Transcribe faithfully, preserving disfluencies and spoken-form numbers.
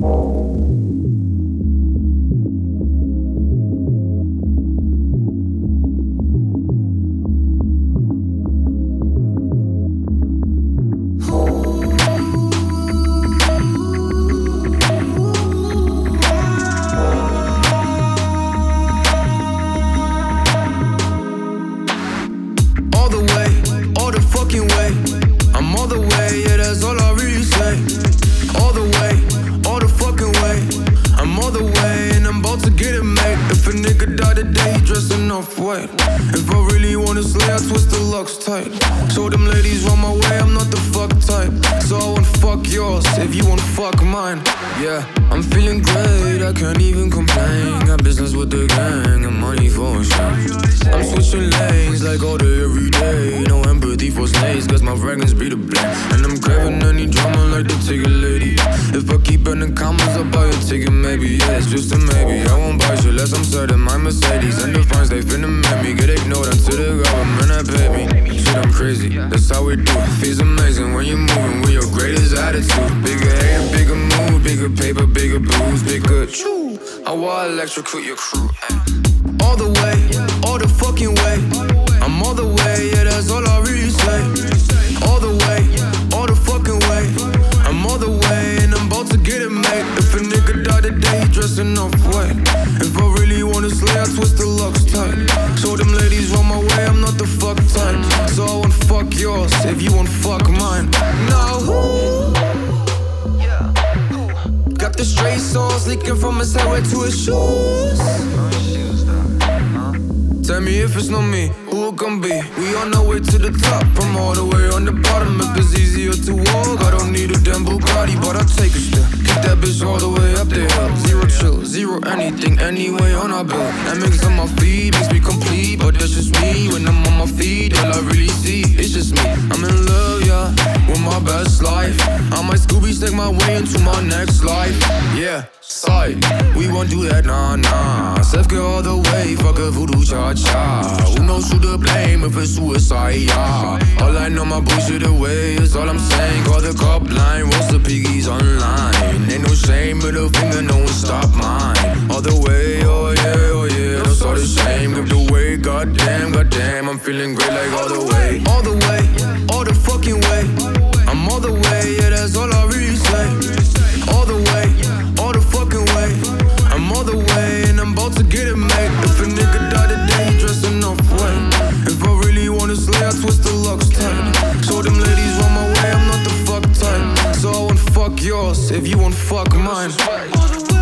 I'm all the way, yeah, that's all I really say. All the way, all the fucking way. I'm all the way, and I'm about to get it made. If a nigga die today, he dressing off white. If I really wanna slay, I twist the locks tight. Show them ladies on my way, I'm not the fuck type. So I won't fuck yours, if you won't fuck mine. Yeah, I'm feeling great, I can't even complain. Got business with the gang, and money for a show. I'm switching lanes like all day, every day. No empathy for slaves, cause my fragrance be the blame. And I'm craving any drama like the ticket lady. If I keep in the commas, I'll buy a ticket, maybe. Yeah, it's just a maybe. I won't buy shit less I'm certain my Mercedes. And the fines, they finna make me get ignored until the government that pay me. Shit, I'm crazy, that's how we do. Feels amazing when you're moving with your greatest attitude. Bigger hater, bigger mood, bigger paper, bigger booze, bigger chew. I will electrocute your crew. All the way, all the fucking way. I'm all the way, yeah, that's all I really say. All the way, all the fucking way. I'm all the way, and I'm about to get it made. If a nigga die today, he dressing off white. If I really wanna slay, I twist the locks tight. Show them ladies on my way, I'm not the fuck type. So I won't fuck yours, if you won't fuck mine. No. Got the straight sauce leaking from his hair right to his shoes. Tell me if it's not me, who it gon' be? We on our way to the top, I'm all the way on the bottom. If it's easier to walk, I don't need a damn Bugatti, but I take a step. Keep that bitch all the way up there. Zero chill, zero anything, anyway on our bill. That makes on my feet, makes me complete, but that's just me. When I'm on my feet, all I really see is just me. I'm in love, yeah, with my best life. I might Scooby snake my way into my next life. Yeah, side, we won't do that, nah, nah. Self-care all the way, fuck a voodoo cha-cha. Who knows who to blame if it's suicide, yeah. All I know, my bullshit away is all I'm saying. Call the cop line, roast the piggies online. Ain't no shame, middle finger, no one stop mine. All the way, oh yeah, oh yeah, that's all the same. Give the way, goddamn, goddamn, I'm feeling great like all the way. All the way, all the fucking way. I'm all the way, yeah, that's all I really say. All the way, all the fucking way. I'm all the way, and I'm about to get it made. If a nigga die today, he dressing off white. If I really wanna slay, I twist the locks tight. Show them ladies on my way, I'm not the fuck type. So I won't fuck yours, if you won't fuck mine.